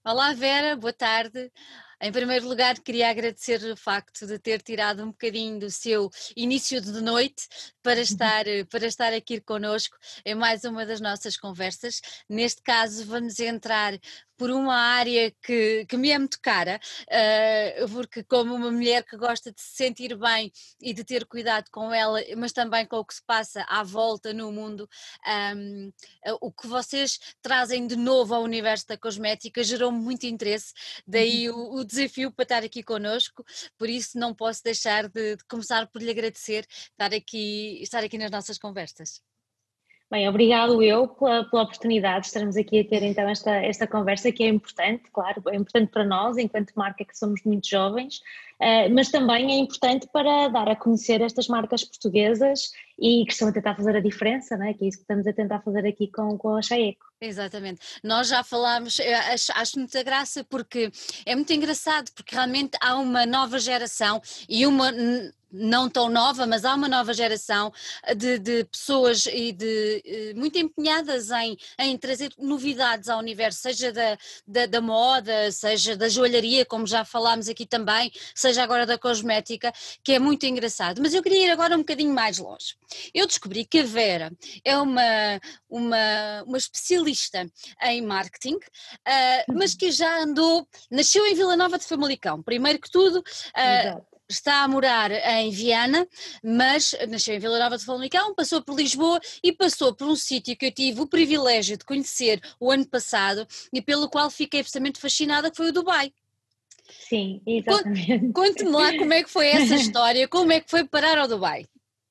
Olá Vera, boa tarde. Em primeiro lugar, queria agradecer o facto de ter tirado um bocadinho do seu início de noite para estar aqui connosco em mais uma das nossas conversas. Neste caso, vamos entrar por uma área que me é muito cara, porque como uma mulher que gosta de se sentir bem e de ter cuidado com ela, mas também com o que se passa à volta no mundo, um, o que vocês trazem de novo ao universo da cosmética gerou muito interesse, daí o desafio para estar aqui connosco, por isso não posso deixar de começar por lhe agradecer estar aqui nas nossas conversas. Bem, obrigado eu pela oportunidade de estarmos aqui a ter então esta conversa que é importante, claro, é importante para nós enquanto marca que somos muito jovens, mas também é importante para dar a conhecer estas marcas portuguesas e que estão a tentar fazer a diferença, não é? Que é isso que estamos a tentar fazer aqui com a Chaeco. Exatamente, nós já falámos, eu acho muita graça porque é muito engraçado, porque realmente há uma nova geração e uma não tão nova, mas há uma nova geração de pessoas muito empenhadas em trazer novidades ao universo, seja da moda, seja da joalharia, como já falámos aqui também, seja agora da cosmética, que é muito engraçado. Mas eu queria ir agora um bocadinho mais longe. Eu descobri que a Vera é uma especialista em marketing, mas que já nasceu em Vila Nova de Famalicão. Primeiro que tudo, Exato. está a morar em Viana, mas nasceu em Vila Nova de Famalicão, passou por Lisboa e passou por um sítio que eu tive o privilégio de conhecer o ano passado e pelo qual fiquei absolutamente fascinada, que foi o Dubai. Sim, exatamente. Conte-me lá como é que foi essa história, como é que foi parar ao Dubai.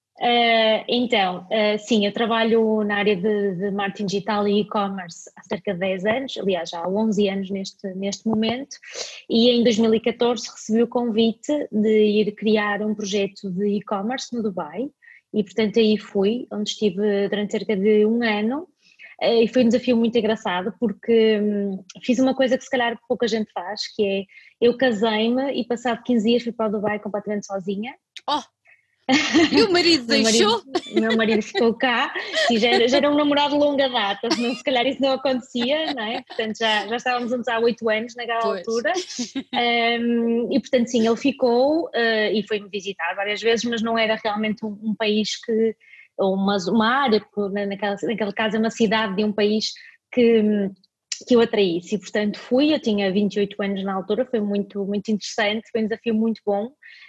Sim, eu trabalho na área de marketing digital e e-commerce há cerca de 10 anos, aliás, já há 11 anos neste momento, e em 2014 recebi o convite de ir criar um projeto de e-commerce no Dubai, e portanto aí fui, onde estive durante cerca de um ano, e foi um desafio muito engraçado, porque fiz uma coisa que se calhar pouca gente faz, que é, eu casei-me e passado 15 dias fui para o Dubai completamente sozinha. Oh, e o marido Meu marido, deixou? meu marido ficou cá, sim, já era um namorado de longa data, senão se calhar isso não acontecia, não é? Portanto já estávamos juntos há 8 anos naquela Pois. altura, e portanto sim, ele ficou e foi-me visitar várias vezes, mas não era realmente um país ou uma área, porque naquele caso é uma cidade de um país que eu atraísse, e portanto fui, eu tinha 28 anos na altura, foi muito, muito interessante, foi um desafio muito bom.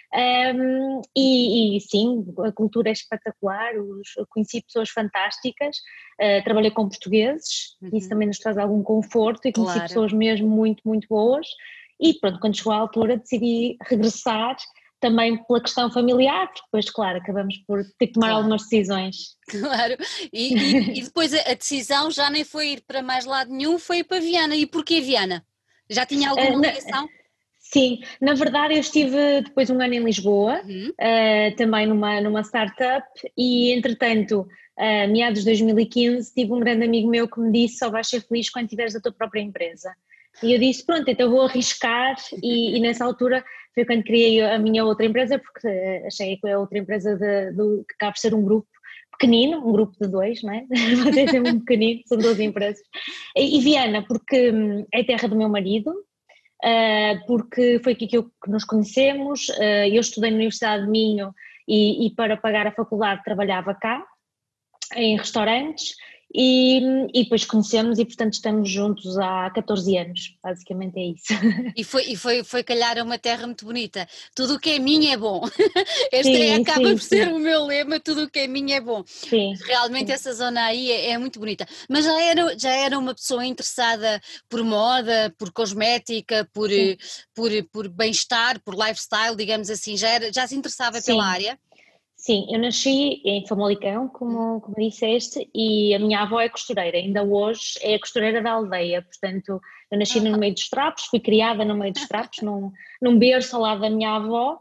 E sim, a cultura é espetacular, eu conheci pessoas fantásticas, trabalhei com portugueses, isso Uhum, também nos traz algum conforto, e conheci claro. pessoas mesmo muito, muito boas, e pronto, quando chegou a altura decidi regressar, também pela questão familiar, porque depois, claro, acabamos por ter que tomar Claro, algumas decisões. claro. E depois a decisão já nem foi ir para mais lado nenhum, foi ir para Viana. E porquê Viana? Já tinha Uh, alguma na- ligação? Sim, na verdade eu estive depois um ano em Lisboa, Uhum. também numa startup, e entretanto, meados de 2015, tive um grande amigo meu que me disse: só vais ser feliz quando tiveres a tua própria empresa. E eu disse: pronto, então vou arriscar, e nessa altura foi quando criei a minha outra empresa, porque achei que a outra empresa que acaba por ser um grupo pequenino, um grupo de dois, não é? Vocês é um pequenino, são duas empresas. E Viana, porque é a terra do meu marido, porque foi aqui que nos conhecemos. Eu estudei na Universidade de Minho e para pagar a faculdade trabalhava cá, em restaurantes, e depois conhecemos e portanto estamos juntos há 14 anos, basicamente é isso. E foi calhar a uma terra muito bonita. Tudo o que é minha é bom. Este Sim, acaba sim, por ser sim, o meu lema, tudo o que é minha é bom. sim, Realmente sim. essa zona aí é muito bonita. Mas já era uma pessoa interessada por moda, por cosmética, Sim. por bem-estar, por lifestyle, digamos assim, já se interessava pela Sim, área? sim, eu nasci em Famalicão, Uhum. como disseste, e a minha avó é costureira, ainda hoje é a costureira da aldeia, portanto eu nasci no Ah, meio dos trapos, fui criada no meio dos trapos, num berço ao lado da minha avó,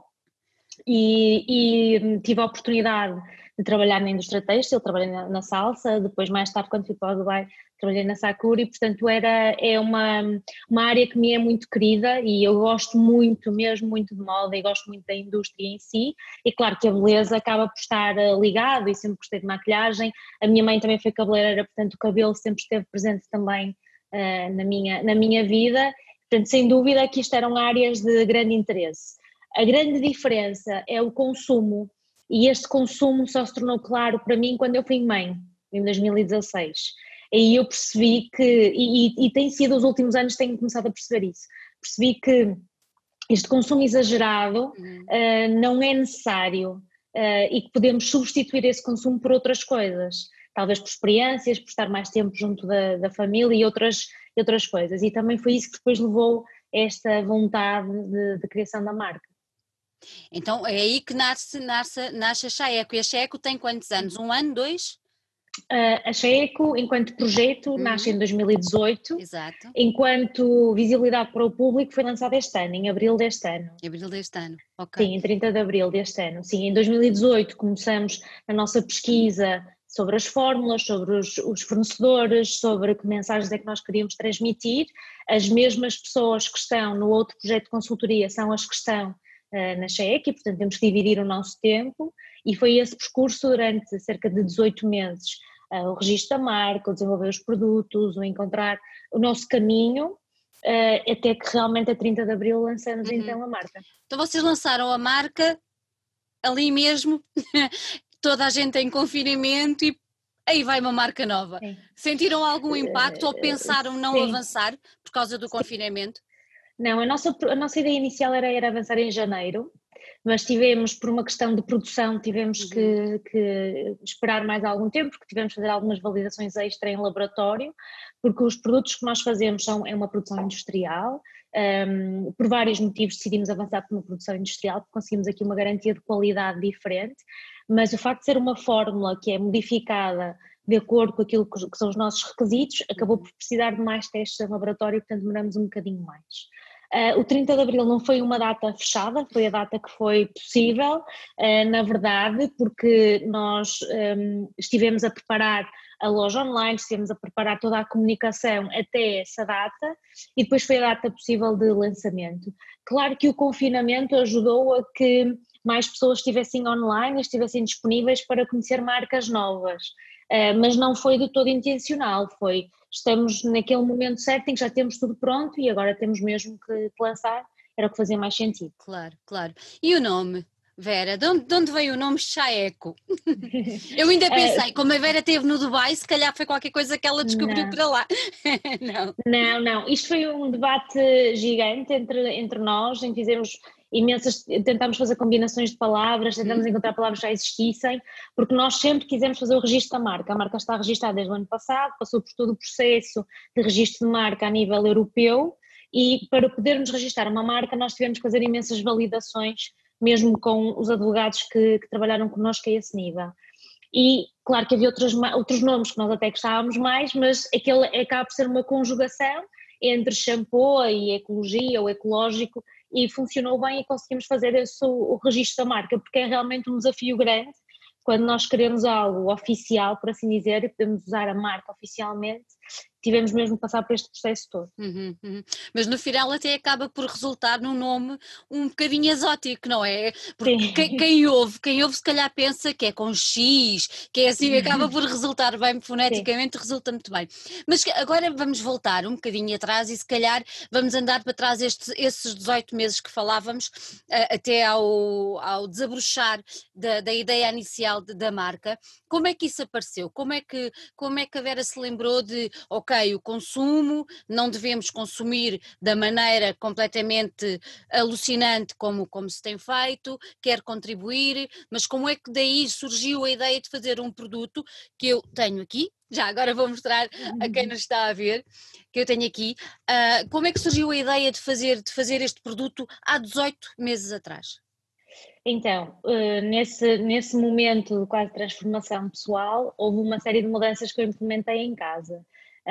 e tive a oportunidade de trabalhar na indústria têxtil, trabalhei na Salsa, depois mais tarde quando fui para o Dubai trabalhei na Sakura, e portanto é uma área que me é muito querida, e eu gosto muito, mesmo muito de moda, e gosto muito da indústria em si, e claro que a beleza acaba por estar ligado, e sempre gostei de maquilhagem, a minha mãe também foi cabeleireira, portanto o cabelo sempre esteve presente também na minha vida, Portanto, sem dúvida que isto eram áreas de grande interesse. A grande diferença é o consumo, e este consumo só se tornou claro para mim quando eu fui mãe, em 2016. Aí eu percebi que, e tem sido os últimos anos tenho começado a perceber isso, percebi que este consumo exagerado não é necessário e que podemos substituir esse consumo por outras coisas, talvez por experiências, por estar mais tempo junto da família e outras coisas. E também foi isso que depois levou a esta vontade de criação da marca. Então é aí que nasce a Chaeco. E a Chaeco tem quantos anos? 1 ano, 2? A Chaeco, enquanto projeto, nasce em 2018, exato. Enquanto visibilidade para o público foi lançada este ano, em abril deste ano. Em abril deste ano, ok. Sim, em 30 de abril deste ano. Sim, em 2018 começamos a nossa pesquisa sobre as fórmulas, sobre os fornecedores, sobre que mensagens é que nós queríamos transmitir. As mesmas pessoas que estão no outro projeto de consultoria são as que estão na Chaeco e, portanto, temos que dividir o nosso tempo, e foi esse percurso durante cerca de 18 meses, o registro da marca, o desenvolver os produtos, o encontrar o nosso caminho, até que realmente a 30 de abril lançamos então a marca. Então vocês lançaram a marca ali mesmo, toda a gente em confinamento e aí vai uma marca nova. Sim. Sentiram algum impacto ou pensaram não avançar por causa do confinamento? Não, a nossa ideia inicial era avançar em janeiro, mas tivemos, por uma questão de produção, tivemos que esperar mais algum tempo, porque tivemos que fazer algumas validações extra em laboratório, porque os produtos que nós fazemos é uma produção industrial. Por vários motivos decidimos avançar por uma produção industrial, porque conseguimos aqui uma garantia de qualidade diferente, mas o facto de ser uma fórmula que é modificada de acordo com aquilo que são os nossos requisitos, acabou por precisar de mais testes em laboratório, portanto demoramos um bocadinho mais. O 30 de abril não foi uma data fechada, foi a data que foi possível, na verdade, porque nós estivemos a preparar a loja online, estivemos a preparar toda a comunicação até essa data e depois foi a data possível de lançamento. Claro que o confinamento ajudou a que mais pessoas estivessem online, estivessem disponíveis para conhecer marcas novas, mas não foi de todo intencional, estamos naquele momento certo em que já temos tudo pronto e agora temos mesmo que lançar, era o que fazia mais sentido. Claro, claro. E o nome, Vera, de onde veio o nome Chaeco? Eu ainda pensei, como a Vera esteve no Dubai, se calhar foi qualquer coisa que ela descobriu para lá. Não, isto foi um debate gigante entre nós, em que fizemos tentámos fazer combinações de palavras, tentámos encontrar palavras que já existissem, porque nós sempre quisemos fazer o registro da marca. A marca está registada desde o ano passado, passou por todo o processo de registro de marca a nível europeu, e para podermos registrar uma marca nós tivemos que fazer imensas validações, mesmo com os advogados que trabalharam connosco a esse nível. E claro que havia outros nomes que nós até gostávamos mais, mas aquele acaba por ser uma conjugação entre shampoo e ecologia ou ecológico, e funcionou bem e conseguimos fazer o registro da marca, porque é realmente um desafio grande quando nós queremos algo oficial, por assim dizer, e podemos usar a marca oficialmente. Tivemos mesmo que passar por este processo todo. Mas no final até acaba por resultar num nome um bocadinho exótico, não é? Porque quem ouve se calhar pensa que é com X, que é assim, acaba por resultar bem, foneticamente resulta muito bem. Mas agora vamos voltar um bocadinho atrás e se calhar vamos andar para trás esses 18 meses que falávamos, até ao desabrochar da ideia inicial da marca. Como é que isso apareceu? Como é que a Vera se lembrou de, ok, o consumo, não devemos consumir da maneira completamente alucinante como se tem feito, quer contribuir, mas como é que daí surgiu a ideia de fazer um produto que eu tenho aqui, já agora vou mostrar a quem nos está a ver, que eu tenho aqui, como é que surgiu a ideia de fazer este produto há 18 meses atrás? Então, nesse momento de quase transformação pessoal, houve uma série de mudanças que eu implementei em casa.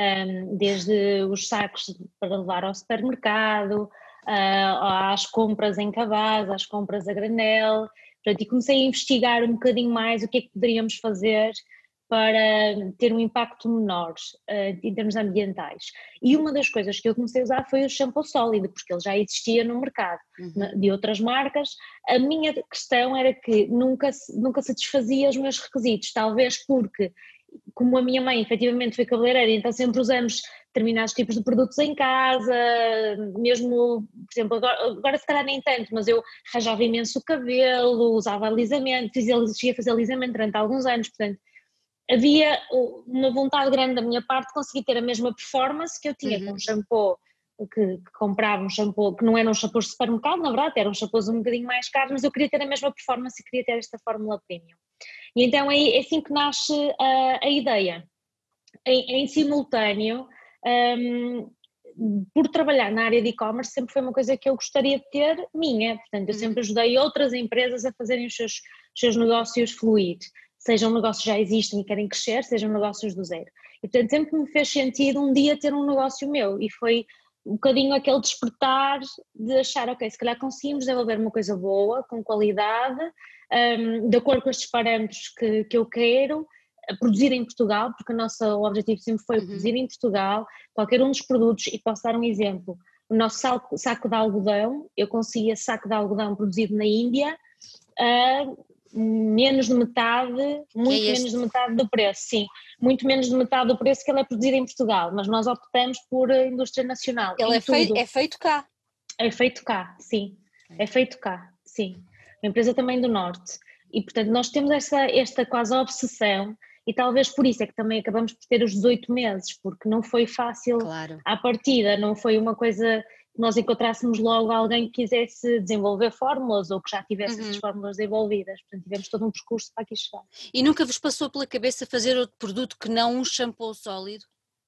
Desde os sacos para levar ao supermercado, às compras em cabaz, às compras a granel, portanto, e comecei a investigar um bocadinho mais o que é que poderíamos fazer para ter um impacto menor em termos ambientais. E uma das coisas que eu comecei a usar foi o shampoo sólido, porque ele já existia no mercado de outras marcas. A minha questão era que nunca satisfazia os meus requisitos, talvez porque como a minha mãe efetivamente foi cabeleireira, então sempre usamos determinados tipos de produtos em casa, mesmo, por exemplo, agora se calhar nem tanto, mas eu rajava imenso o cabelo, usava alisamento, cheguei a fazer alisamento durante alguns anos, portanto havia uma vontade grande da minha parte de conseguir ter a mesma performance que eu tinha com um shampoo, que comprava um shampoo que não eram shampoos de supermercado, na verdade eram shampoos um bocadinho mais caros, mas eu queria ter a mesma performance e queria ter esta fórmula premium. E então é assim que nasce a ideia. Em simultâneo, por trabalhar na área de e-commerce, sempre foi uma coisa que eu gostaria de ter minha, portanto eu sempre ajudei outras empresas a fazerem os seus negócios fluir, sejam negócios que já existem e querem crescer, sejam negócios do zero. E portanto sempre me fez sentido um dia ter um negócio meu, e foi um bocadinho aquele despertar de achar, ok, se calhar conseguimos desenvolver uma coisa boa, com qualidade, de acordo com estes parâmetros que eu quero, produzir em Portugal, porque o objetivo sempre foi produzir em Portugal, qualquer um dos produtos, e posso dar um exemplo, o nosso saco de algodão, eu conseguia saco de algodão produzido na Índia a menos de metade, muito menos de metade do preço, sim, muito menos de metade do preço que ele é produzido em Portugal, mas nós optamos por indústria nacional. Ele é feito cá? É feito cá, sim, é feito cá, sim, uma empresa também do Norte, e portanto nós temos esta quase obsessão. E talvez por isso é que também acabamos por ter os 18 meses, porque não foi fácil à partida, não foi uma coisa que nós encontrássemos logo alguém que quisesse desenvolver fórmulas ou que já tivesse essas fórmulas desenvolvidas, portanto tivemos todo um percurso para aqui chegar. E nunca vos passou pela cabeça fazer outro produto que não um shampoo sólido?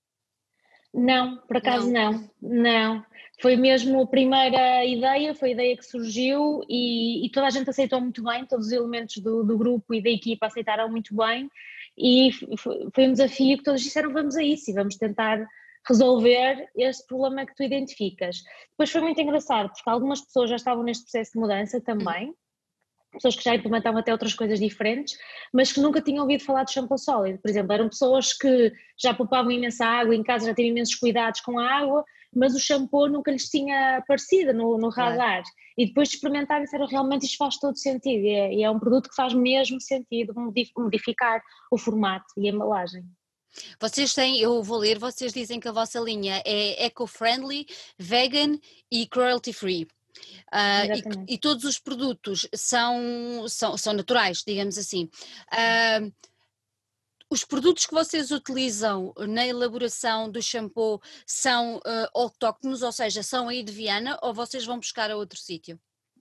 Não, por acaso não. Foi mesmo a primeira ideia, foi a ideia que surgiu e toda a gente aceitou muito bem, todos os elementos do grupo e da equipa aceitaram muito bem. E foi um desafio que todos disseram, vamos a isso e vamos tentar resolver este problema que tu identificas. Depois foi muito engraçado, porque algumas pessoas já estavam neste processo de mudança também, pessoas que já implementavam até outras coisas diferentes, mas que nunca tinham ouvido falar de shampoo sólido. Por exemplo, eram pessoas que já poupavam imensa água, em casa já tinham imensos cuidados com a água, mas o shampoo nunca lhes tinha aparecido no radar. E depois de experimentar disseram, realmente isto faz todo sentido, e é um produto que faz mesmo sentido modificar o formato e a embalagem. Vocês têm, eu vou ler, vocês dizem que a vossa linha é eco-friendly, vegan e cruelty-free. E todos os produtos são naturais, digamos assim. Os produtos que vocês utilizam na elaboração do shampoo são autóctonos, ou seja, são aí de Viana, ou vocês vão buscar a outro sítio?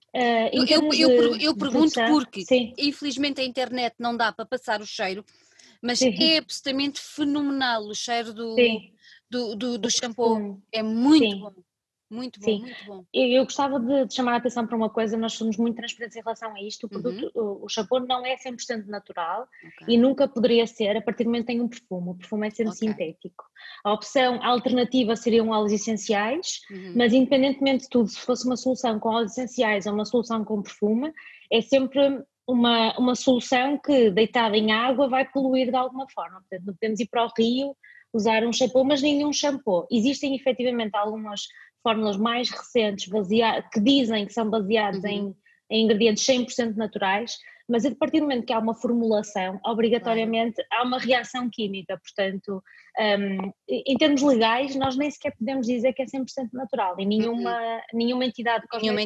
Eu pergunto porque, infelizmente, a internet não dá para passar o cheiro, mas é absolutamente fenomenal o cheiro do shampoo. É muito bom. Muito bom, muito bom. Eu gostava de chamar a atenção para uma coisa, nós somos muito transparentes em relação a isto, o produto, o shampoo não é 100% natural e nunca poderia ser a partir do momento que tem um perfume, o perfume é sempre sintético. A alternativa seriam óleos essenciais, mas independentemente de tudo, se fosse uma solução com óleos essenciais ou uma solução com perfume, é sempre uma solução que deitada em água vai poluir de alguma forma, portanto não podemos ir para o rio usar um shampoo, mas nenhum shampoo. Existem efetivamente algumas fórmulas mais recentes que dizem que são baseados em ingredientes 100% naturais, mas a partir do momento que há uma formulação, obrigatoriamente há uma reação química, portanto, em termos legais, nós nem sequer podemos dizer que é 100% natural e nenhuma entidade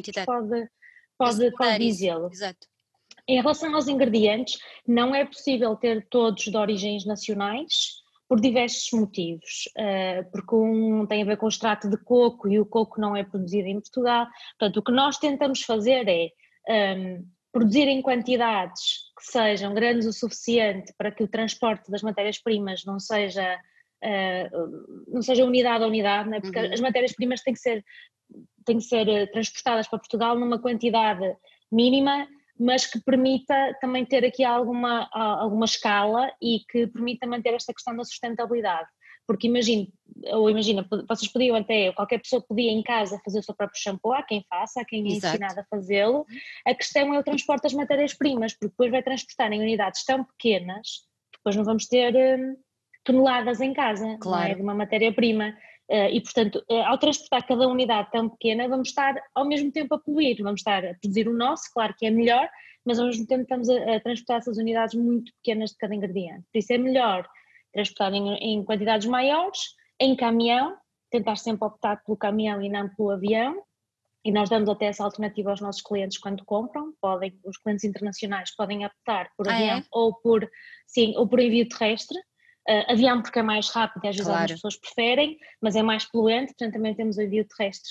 pode dizê-lo. Exato. Em relação aos ingredientes, não é possível ter todos de origens nacionais, por diversos motivos, porque um tem a ver com o extrato de coco e o coco não é produzido em Portugal, portanto o que nós tentamos fazer é produzir em quantidades que sejam grandes o suficiente para que o transporte das matérias-primas não seja unidade a unidade, não é? Porque as matérias-primas têm que ser transportadas para Portugal numa quantidade mínima, mas que permita também ter aqui alguma escala e que permita manter esta questão da sustentabilidade. Porque imagina, vocês podiam qualquer pessoa podia em casa fazer o seu próprio shampoo, há quem faça, há quem é ensinado a fazê-lo. A questão é o transporte das matérias-primas, porque depois vai transportar em unidades tão pequenas, depois não vamos ter toneladas em casa, não é, de uma matéria-prima. E portanto, ao transportar cada unidade tão pequena, vamos estar ao mesmo tempo a poluir, vamos estar a produzir o nosso, claro que é melhor, mas ao mesmo tempo estamos a transportar essas unidades muito pequenas de cada ingrediente. Por isso é melhor transportar em quantidades maiores, em caminhão, tentar sempre optar pelo caminhão e não pelo avião, e nós damos até essa alternativa aos nossos clientes quando compram. Os clientes internacionais podem optar por avião ou por envio terrestre. Avião porque é mais rápido e às vezes algumas pessoas preferem, mas é mais poluente, portanto também temos o envio terrestre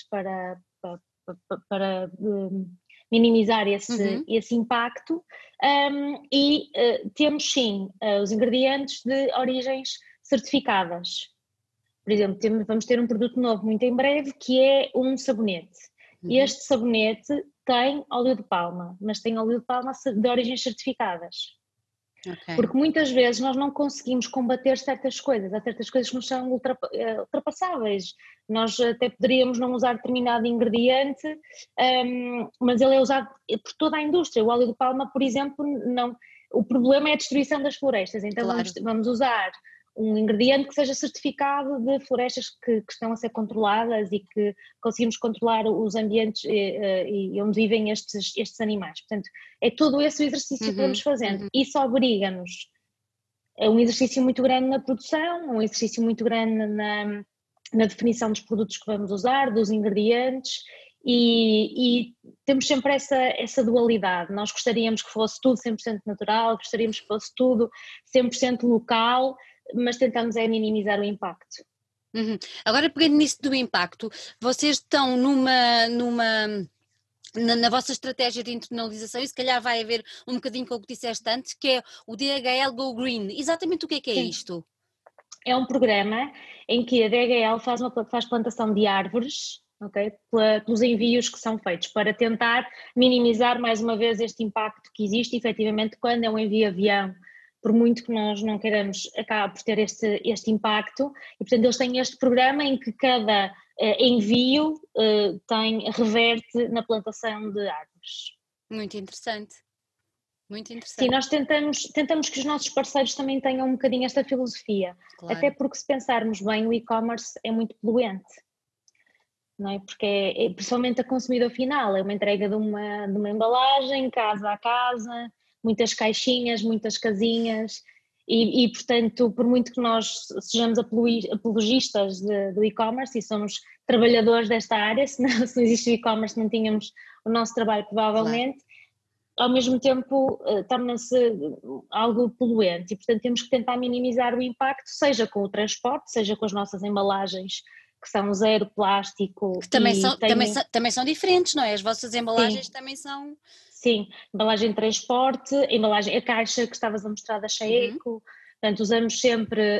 para minimizar esse impacto. Temos sim os ingredientes de origens certificadas. Por exemplo, vamos ter um produto novo muito em breve que é um sabonete. Este sabonete tem óleo de palma, mas tem óleo de palma de origens certificadas. Okay. Porque muitas vezes nós não conseguimos combater certas coisas, há certas coisas que nos são ultrapassáveis. Nós até poderíamos não usar determinado ingrediente, mas ele é usado por toda a indústria. O óleo de palma, por exemplo, não. O problema é a destruição das florestas, então vamos usar um ingrediente que seja certificado de florestas que estão a ser controladas e que conseguimos controlar os ambientes e onde vivem estes animais. Portanto, é todo esse o exercício que vamos fazendo. Isso obriga-nos a um exercício muito grande na produção, um exercício muito grande na definição dos produtos que vamos usar, dos ingredientes, e temos sempre essa dualidade. Nós gostaríamos que fosse tudo 100% natural, gostaríamos que fosse tudo 100% local, mas tentamos minimizar o impacto. Agora, pegando nisso do impacto, vocês estão na vossa estratégia de internalização, e se calhar vai haver um bocadinho com o que disseste antes, que é o DHL Go Green. Exatamente o que é isto? É um programa em que a DHL faz plantação de árvores, okay, pelos envios que são feitos, para tentar minimizar mais uma vez este impacto que existe efetivamente quando é um envio avião. Por muito que nós não queiramos, acaba por ter este impacto, e portanto eles têm este programa em que cada envio reverte na plantação de árvores. Muito interessante. Muito interessante. Sim, nós tentamos que os nossos parceiros também tenham um bocadinho esta filosofia, até porque se pensarmos bem o e-commerce é muito poluente, não é? Porque principalmente a consumidor final, é uma entrega de uma embalagem, casa a casa, muitas caixinhas, muitas casinhas e portanto, por muito que nós sejamos apologistas do e-commerce e somos trabalhadores desta área, se não existe o e-commerce não tínhamos o nosso trabalho provavelmente, ao mesmo tempo torna-se algo poluente e portanto temos que tentar minimizar o impacto, seja com o transporte, seja com as nossas embalagens que são zero plástico. Que também são diferentes, não é? As vossas embalagens também são... Sim, embalagem de transporte, a caixa que estavas a mostrar da Cheeco, portanto usamos sempre,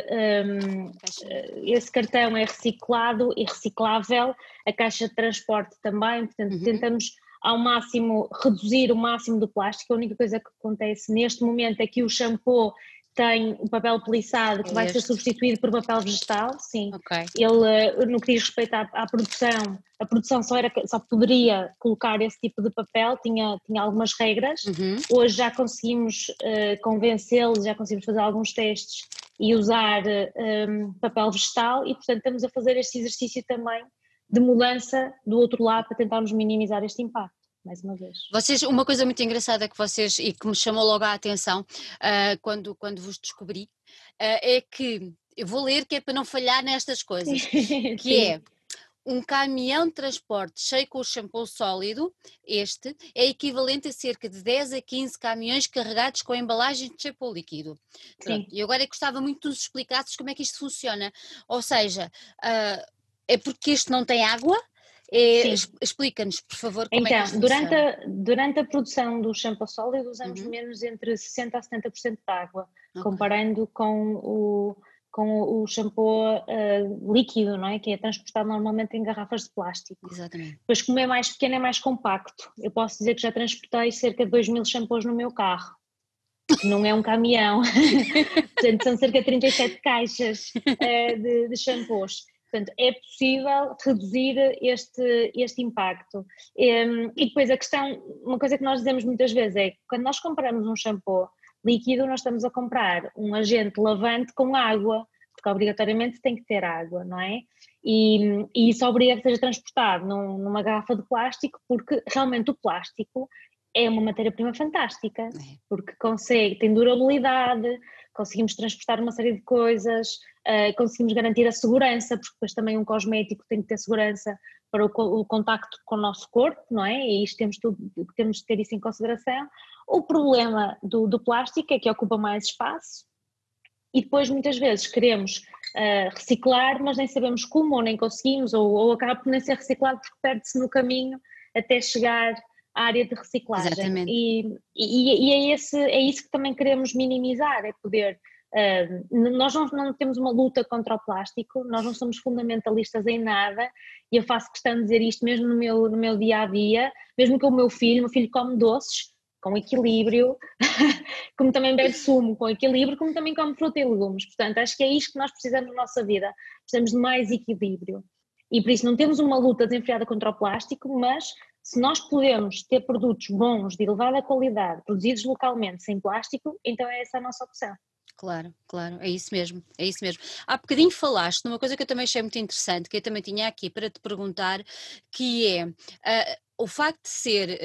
esse cartão é reciclado e reciclável, a caixa de transporte também, portanto tentamos ao máximo reduzir o máximo do plástico. A única coisa que acontece neste momento é que o shampoo tem o papel peliçado que vai ser substituído por papel vegetal, sim. Ele, no que diz respeito à produção, a produção só poderia colocar esse tipo de papel, tinha algumas regras. Hoje já conseguimos convencê-los, já conseguimos fazer alguns testes e usar papel vegetal e portanto estamos a fazer este exercício também de mudança do outro lado para tentarmos minimizar este impacto. Mais uma vez. Uma coisa muito engraçada que vocês, e que me chamou logo a atenção quando vos descobri, é que, eu vou ler que é para não falhar nestas coisas, que é um caminhão de transporte cheio com o shampoo sólido, é equivalente a cerca de 10 a 15 caminhões carregados com embalagens de shampoo líquido. Pronto, e agora gostava muito que nos explicasses como é que isto funciona, ou seja, é porque este não tem água? Explica-nos, por favor, como é que isto funciona. Durante a produção do shampoo sólido usamos menos entre 60% a 70% de água, comparando com o shampoo líquido, não é? Que é transportado normalmente em garrafas de plástico. Exatamente. Depois, como é mais pequeno, é mais compacto. Eu posso dizer que já transportei cerca de 2000 shampoos no meu carro, que não é um caminhão. Portanto, são cerca de 37 caixas de shampoos. Portanto, é possível reduzir este impacto. E depois uma coisa que nós dizemos muitas vezes é que quando nós compramos um shampoo líquido, nós estamos a comprar um agente lavante com água, porque obrigatoriamente tem que ter água, não é? E isso obriga que seja transportado numa garrafa de plástico, porque realmente o plástico é uma matéria-prima fantástica, porque tem durabilidade, conseguimos transportar uma série de coisas, conseguimos garantir a segurança, porque depois também um cosmético tem que ter segurança para o contacto com o nosso corpo, não é? E isto temos de ter isso em consideração. O problema do plástico é que ocupa mais espaço e depois muitas vezes queremos reciclar, mas nem sabemos como ou nem conseguimos, ou acaba por nem ser reciclado porque perde-se no caminho até chegar à área de reciclagem. Exatamente. E é isso que também queremos minimizar, é poder... nós não temos uma luta contra o plástico, nós não somos fundamentalistas em nada, e eu faço questão de dizer isto mesmo no meu dia-a-dia, mesmo que o meu filho come doces com equilíbrio, como também bebe sumo com equilíbrio, como também come fruta e legumes. Portanto, acho que é isto que nós precisamos na nossa vida, precisamos de mais equilíbrio. E por isso não temos uma luta desenfreada contra o plástico, mas se nós podemos ter produtos bons, de elevada qualidade, produzidos localmente, sem plástico, então é essa a nossa opção. Claro, claro, é isso mesmo, é isso mesmo. Há bocadinho falaste numa coisa que eu também achei muito interessante, que eu também tinha aqui para te perguntar, que é o facto de ser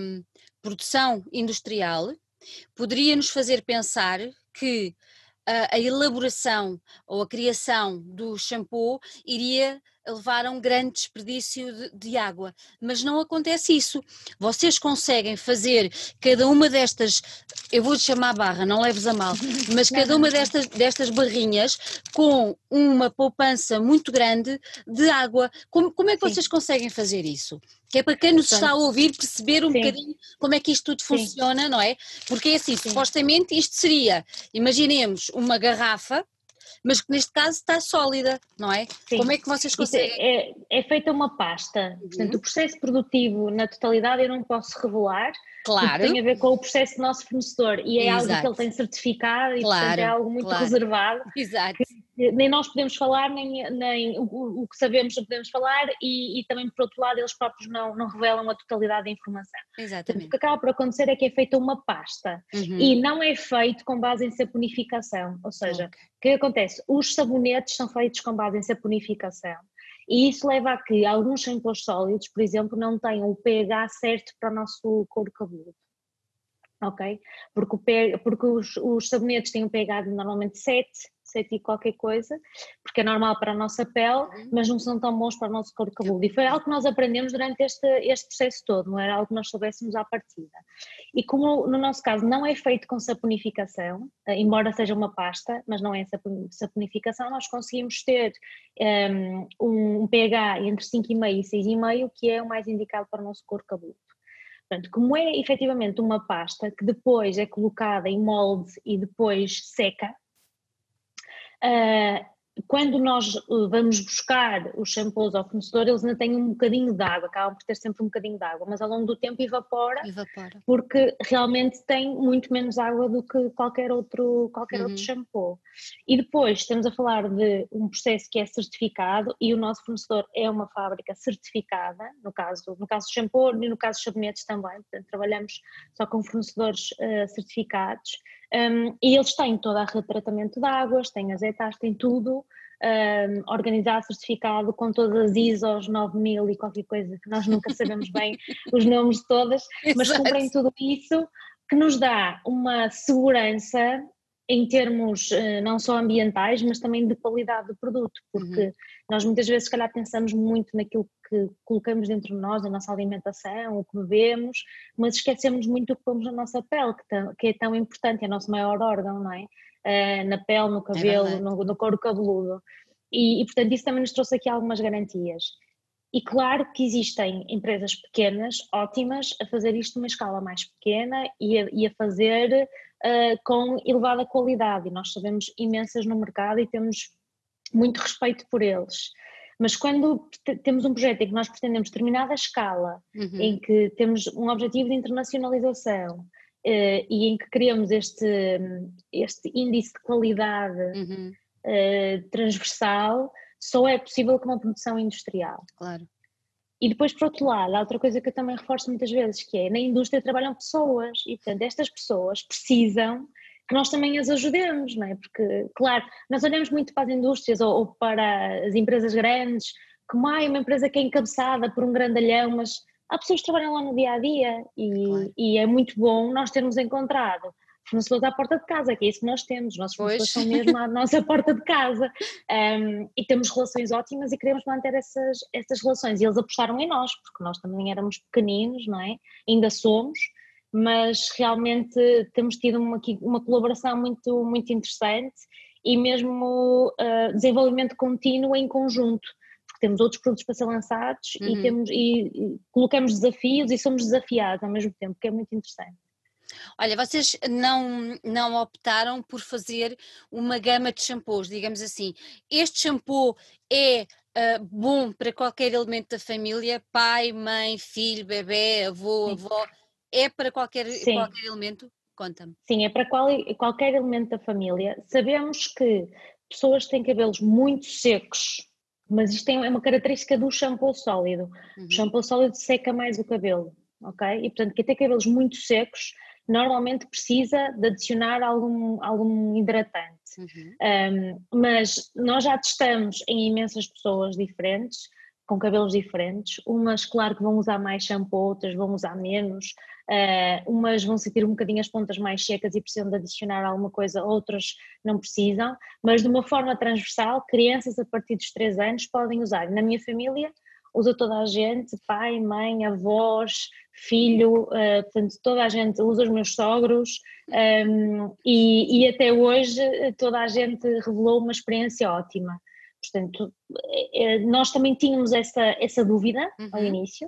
produção industrial, poderia nos fazer pensar que a elaboração ou a criação do shampoo iria levar a um grande desperdício de água, mas não acontece isso. Vocês conseguem fazer cada uma destas, eu vou-te chamar barra, não leves a mal, mas cada uma destas barrinhas com uma poupança muito grande de água. Como é que vocês conseguem fazer isso? Que é para quem nos está a ouvir perceber um bocadinho como é que isto tudo funciona, não é? Porque é assim, supostamente isto seria, imaginemos uma garrafa, mas que neste caso está sólida, não é? Sim. Como é que vocês conseguem? É feita uma pasta, portanto o processo produtivo na totalidade eu não posso revelar, claro, porque tem a ver com o processo do nosso fornecedor e é algo que ele tem certificado e portanto é algo muito reservado. Exato. Nem nós podemos falar, nem o que sabemos não podemos falar e também por outro lado eles próprios não revelam a totalidade da informação. Exatamente. O que acaba por acontecer é que é feita uma pasta e não é feito com base em saponificação, ou seja, o que acontece? Os sabonetes são feitos com base em saponificação e isso leva a que alguns shampoos sólidos, por exemplo, não tenham o pH certo para o nosso couro cabeludo. Ok? Porque os sabonetes têm um pH de normalmente 7 e qualquer coisa, porque é normal para a nossa pele, mas não são tão bons para o nosso couro cabeludo. E foi algo que nós aprendemos durante este processo todo, não era algo que nós soubéssemos à partida. E como no nosso caso não é feito com saponificação, embora seja uma pasta, mas não é saponificação, nós conseguimos ter um pH entre 5,5 e 6,5, que é o mais indicado para o nosso couro cabeludo. Portanto, como é efetivamente uma pasta que depois é colocada em molde e depois seca, quando nós vamos buscar os shampoos ao fornecedor, eles ainda têm um bocadinho de água, acabam por ter sempre um bocadinho de água, mas ao longo do tempo evapora. Porque realmente tem muito menos água do que qualquer outro shampoo. E depois estamos a falar de um processo que é certificado e o nosso fornecedor é uma fábrica certificada, no caso do shampoo e no caso dos sabonetes também, portanto trabalhamos só com fornecedores certificados. E eles têm todo o retratamento de águas, têm as etapas, têm tudo organizado, certificado, com todas as ISOs 9000 e qualquer coisa que nós nunca sabemos bem os nomes de todas, mas cumprem tudo isso, que nos dá uma segurança em termos não só ambientais, mas também de qualidade do produto, porque nós muitas vezes se calhar pensamos muito naquilo que colocamos dentro de nós, na nossa alimentação, o que bebemos, mas esquecemos muito do que pomos na nossa pele, que é tão importante, é o nosso maior órgão, não é? Na pele, no cabelo, no couro cabeludo. E portanto isso também nos trouxe aqui algumas garantias. E claro que existem empresas pequenas, ótimas, a fazer isto numa escala mais pequena e a fazer com elevada qualidade, e nós sabemos imensas no mercado e temos muito respeito por eles. Mas quando temos um projeto em que nós pretendemos determinada escala, em que temos um objetivo de internacionalização e em que queremos este índice de qualidade transversal, só é possível com uma produção industrial. Claro. E depois, por outro lado, há outra coisa que eu também reforço muitas vezes, que é, na indústria trabalham pessoas e, portanto, estas pessoas precisam que nós também as ajudemos, não é? Porque, claro, nós olhamos muito para as indústrias ou para as empresas grandes, como é uma empresa que é encabeçada por um grandalhão, mas há pessoas que trabalham lá no dia-a-dia e é muito bom nós termos encontrado fornecedores à porta de casa, que é isso que nós temos, os nossos Pois. fornecedores são mesmo à nossa porta de casa, e temos relações ótimas e queremos manter essas relações, e eles apostaram em nós, porque nós também éramos pequeninos, não é? Ainda somos, mas realmente temos tido uma colaboração muito, muito interessante e mesmo desenvolvimento contínuo em conjunto, porque temos outros produtos para ser lançados e colocamos desafios e somos desafiados ao mesmo tempo, que é muito interessante. Olha, vocês não optaram por fazer uma gama de shampoos, digamos assim. Este shampoo é bom para qualquer elemento da família, pai, mãe, filho, bebê, avô, Sim. avó, é para qualquer Sim. elemento? Conta-me. Sim, é para qualquer elemento da família. Sabemos que pessoas têm cabelos muito secos, mas isto é uma característica do shampoo sólido. O shampoo sólido seca mais o cabelo, ok? E portanto, quem tem cabelos muito secos normalmente precisa de adicionar algum hidratante. Mas nós já testamos em imensas pessoas diferentes, com cabelos diferentes. Umas, claro que vão usar mais shampoo, outras vão usar menos. Umas vão sentir um bocadinho as pontas mais secas e precisam de adicionar alguma coisa, outras não precisam, mas de uma forma transversal, crianças a partir dos 3 anos podem usar. Na minha família usa toda a gente, pai, mãe, avós, filho, portanto toda a gente usa, os meus sogros, e até hoje toda a gente revelou uma experiência ótima. Portanto, nós também tínhamos essa dúvida ao início.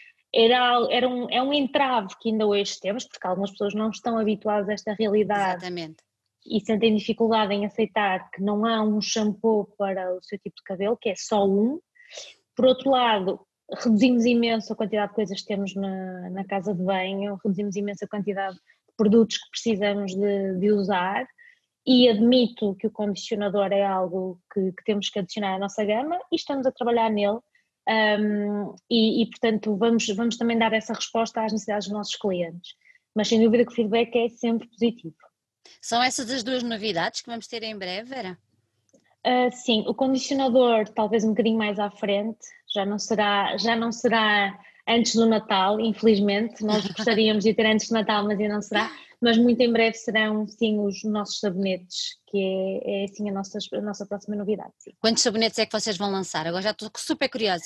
É um entrave que ainda hoje temos, porque algumas pessoas não estão habituadas a esta realidade. Exatamente. E sentem dificuldade em aceitar que não há um shampoo para o seu tipo de cabelo, que é só um. Por outro lado, reduzimos imenso a quantidade de coisas que temos na casa de banho, reduzimos imenso a quantidade de produtos que precisamos de usar, e admito que o condicionador é algo que temos que adicionar à nossa gama e estamos a trabalhar nele. Portanto vamos também dar essa resposta às necessidades dos nossos clientes, mas sem dúvida que o feedback é sempre positivo. São essas as 2 novidades que vamos ter em breve, Vera? Sim, o condicionador talvez um bocadinho mais à frente, já não será antes do Natal, infelizmente, nós gostaríamos de ter antes do Natal, mas ainda não será, mas muito em breve serão sim os nossos sabonetes, que é sim a nossa próxima novidade. Sim. Quantos sabonetes é que vocês vão lançar? Agora já estou super curiosa.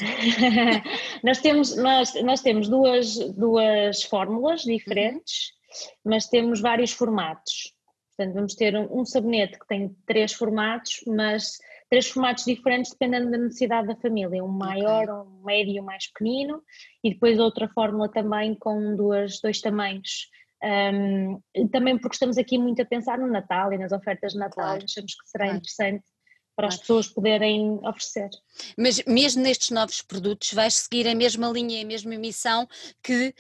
nós temos duas fórmulas diferentes, mas temos vários formatos. Portanto, vamos ter um sabonete que tem 3 formatos, mas 3 formatos diferentes dependendo da necessidade da família, um maior, um médio e um mais pequenino, e depois outra fórmula também com dois tamanhos. Também porque estamos aqui muito a pensar no Natal e nas ofertas de Natal, achamos que será interessante para as pessoas poderem oferecer. Mas mesmo nestes novos produtos vais seguir a mesma linha, a mesma missão que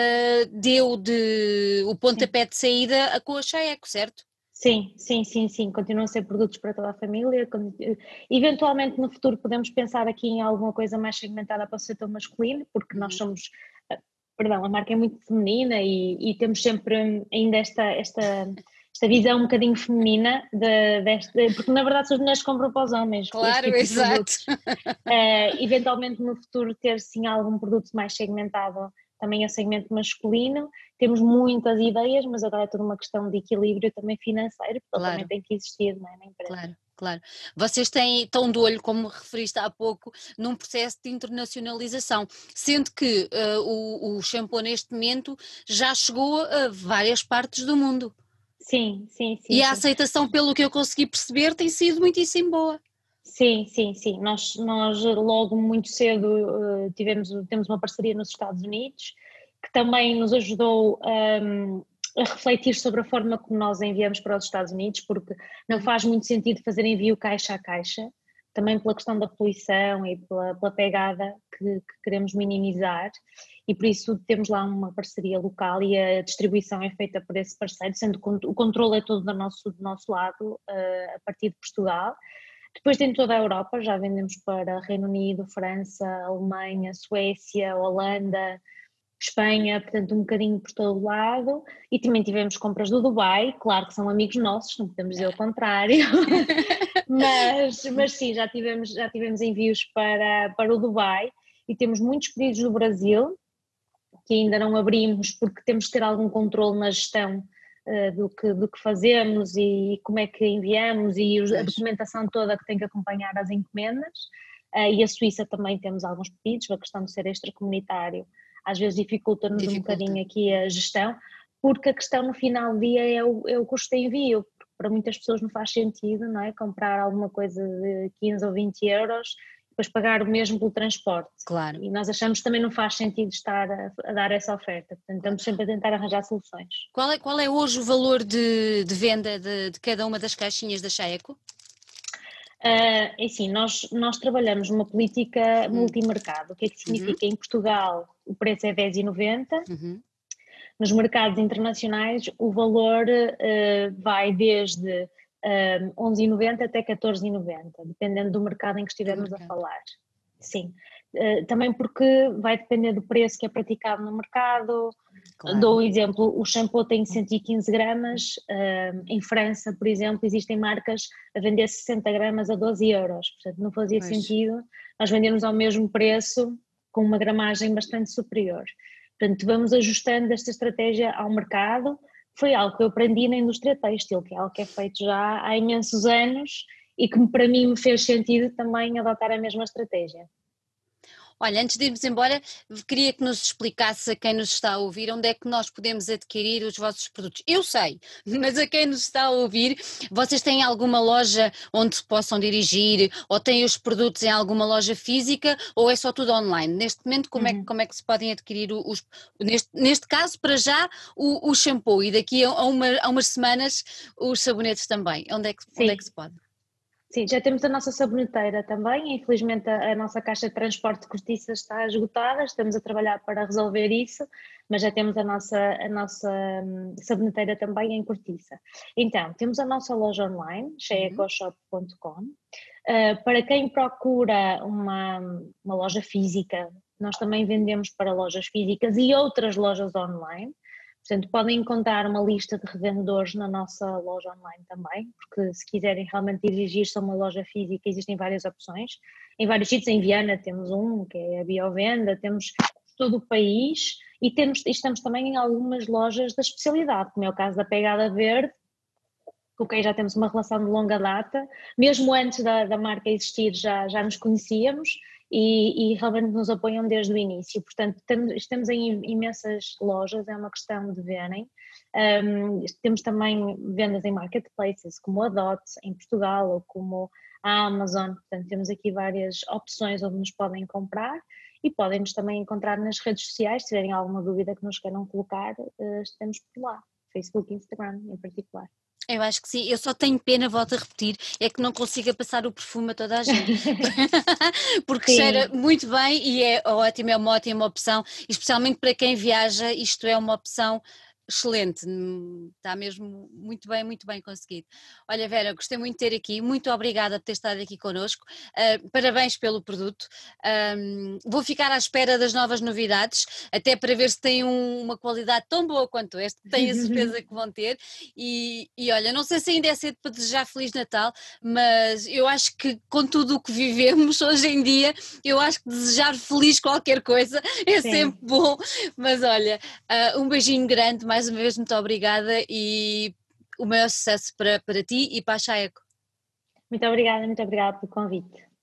deu o pontapé de saída com a Chaeco, certo? Sim, continuam a ser produtos para toda a família. Eventualmente no futuro podemos pensar aqui em alguma coisa mais segmentada para o setor masculino, porque nós somos, a marca é muito feminina e temos sempre ainda esta visão um bocadinho feminina, porque na verdade são as mulheres que compram para os homens. Claro, tipo exato. Eventualmente no futuro ter sim algum produto mais segmentado também a segmento masculino, temos muitas ideias, mas agora é toda uma questão de equilíbrio também financeiro, porque ele também tem que existir, não é, na empresa. Claro. Vocês estão de olho, como referiste há pouco, num processo de internacionalização, sendo que o shampoo neste momento já chegou a várias partes do mundo. Sim. E a aceitação, pelo que eu consegui perceber, tem sido muitíssimo boa. Sim. Nós logo muito cedo temos uma parceria nos Estados Unidos, que também nos ajudou a refletir sobre a forma como nós enviamos para os Estados Unidos, porque não faz muito sentido fazer envio caixa a caixa, também pela questão da poluição e pela pegada que queremos minimizar, e por isso temos lá uma parceria local e a distribuição é feita por esse parceiro, sendo que o controle é todo do nosso lado, a partir de Portugal. Depois em toda a Europa já vendemos para Reino Unido, França, Alemanha, Suécia, Holanda, Espanha, portanto um bocadinho por todo lado, e também tivemos compras do Dubai, claro que são amigos nossos, não podemos dizer o contrário, mas sim, já tivemos envios para o Dubai e temos muitos pedidos do Brasil, que ainda não abrimos porque temos que ter algum controle na gestão do que fazemos e como é que enviamos e a Pois. documentação toda que tem que acompanhar as encomendas. E a Suíça também temos alguns pedidos, a questão de ser extracomunitário às vezes dificulta-nos um Dificulta. bocadinho aqui a gestão, porque a questão no final do dia é o custo de envio. Para muitas pessoas não faz sentido, não é? Comprar alguma coisa de 15 ou 20 euros, depois pagar o mesmo pelo transporte. Claro. E nós achamos que também não faz sentido estar a dar essa oferta, portanto estamos sempre a tentar arranjar soluções. Qual é hoje o valor de venda de cada uma das caixinhas da Chaeco? Assim, nós trabalhamos numa política multimercado. O que é que significa? Em Portugal o preço é 10,90. Nos mercados internacionais o valor vai desde 11,90 até 14,90, dependendo do mercado em que estivermos a falar. Sim, também porque vai depender do preço que é praticado no mercado. Claro. Dou um exemplo, o shampoo tem 115 gramas, em França, por exemplo, existem marcas a vender 60 gramas a 12 euros, portanto não fazia sentido nós vendermos ao mesmo preço com uma gramagem bastante superior. Portanto, vamos ajustando esta estratégia ao mercado. Foi algo que eu aprendi na indústria têxtil, que é algo que é feito já há imensos anos e que para mim me fez sentido também adotar a mesma estratégia. Olha, antes de irmos embora, queria que nos explicasse a quem nos está a ouvir onde é que nós podemos adquirir os vossos produtos. Eu sei, mas a quem nos está a ouvir, vocês têm alguma loja onde se possam dirigir ou têm os produtos em alguma loja física ou é só tudo online? Neste momento, como é que se podem adquirir neste caso, para já, o shampoo e daqui a umas semanas os sabonetes também? Onde é que se pode? Sim, já temos a nossa saboneteira também, infelizmente a nossa caixa de transporte de cortiça está esgotada, estamos a trabalhar para resolver isso, mas já temos a nossa saboneteira também em cortiça. Então, temos a nossa loja online, chaecoshop.com. Para quem procura uma loja física, nós também vendemos para lojas físicas e outras lojas online. Portanto, podem encontrar uma lista de revendedores na nossa loja online também, porque se quiserem realmente dirigir-se a uma loja física, existem várias opções. Em vários sítios, em Viana temos que é a Biovenda, temos todo o país e estamos também em algumas lojas da especialidade, como é o caso da Pegada Verde, com quem já temos uma relação de longa data. Mesmo antes da marca existir já nos conhecíamos e realmente nos apoiam desde o início. Portanto, estamos em imensas lojas, é uma questão de verem. Temos também vendas em marketplaces, como a Dot em Portugal ou como a Amazon. Portanto, temos aqui várias opções onde nos podem comprar e podem-nos também encontrar nas redes sociais. Se tiverem alguma dúvida que nos queiram colocar, estamos por lá, Facebook e Instagram em particular. Eu acho que sim, eu só tenho pena, volto a repetir, é que não consiga passar o perfume a toda a gente, porque cheira muito bem e é ótimo, é uma ótima opção, especialmente para quem viaja, isto é uma opção excelente, está mesmo muito bem conseguido. Olha Vera, gostei muito de ter aqui, muito obrigada por ter estado aqui connosco, parabéns pelo produto, vou ficar à espera das novas novidades, até para ver se tem uma qualidade tão boa quanto este, tenho a certeza que vão ter, e olha, não sei se ainda é cedo para desejar Feliz Natal, mas eu acho que com tudo o que vivemos hoje em dia, eu acho que desejar feliz qualquer coisa é sempre bom, mas olha, um beijinho grande, mais uma vez muito obrigada e o maior sucesso para ti e para a Chaeco. Muito obrigada pelo convite.